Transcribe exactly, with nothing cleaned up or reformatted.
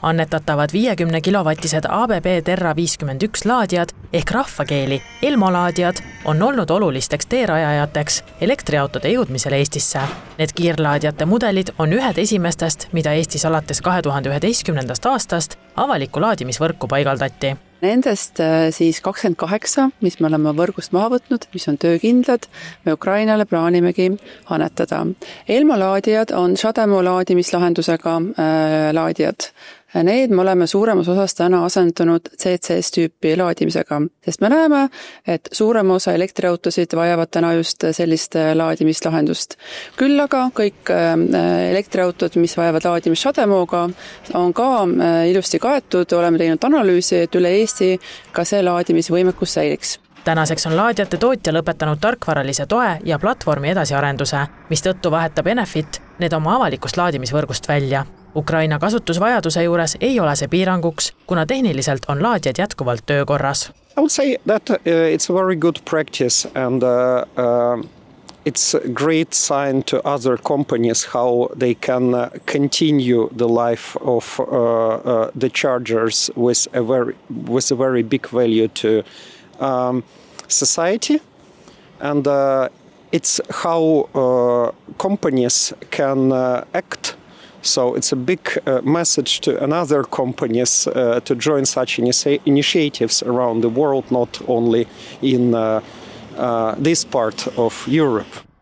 Annetatavad viiekümne kilovatised A B B Terra viiskümmend üks laadijad ehk rahvakeeli ELMO laadijad on olnud olulisteks teerajajateks elektriautode jõudmisel Eestisse. Need kiirlaadijate mudelid on ühed esimestest, mida Eestis alates kahe tuhande üheteistkümnendast aastast avaliku laadimisvõrku paigaldati. Nendest siis kakskümmend kaheksa, mis me oleme võrgust maha võtnud, mis on töökindlad, me Ukrainale plaanimegi annetada. ELMO laadijad on Shademo laadimislahendusega laadijad. Need me oleme suuremas osas täna asendunud C C S-tüüpi laadimisega, sest me näeme, et suurem osa elektriautosid vajavad täna just sellist laadimislahendust. Küll aga kõik elektriautod, mis vajavad laadimist Shademoga, on ka ilusti kaetud, oleme teinud analüüsi, et üle Eesti ka see laadimisvõimekus säiliks. Tänaseks on laadijate tootja lõpetanud tarkvaralise toe ja platvormi edasiarenduse, mis tõttu vahetab Enefit need oma avalikust laadimisvõrgust välja. Ukraina kasutusvajaduse juures ei ole see piiranguks, kuna tehniliselt on laadijad jätkuvalt töökorras. I would say that uh, it's a very good practice and uh, uh, it's a great sign to other companies how they can uh, continue the life of uh, uh, the chargers with a very, with a very big value to um, society. And uh, it's how uh, companies can uh, act. So it's a big uh, message to another companies uh, to join such initi- initiatives around the world, not only in uh, uh, this part of Europe.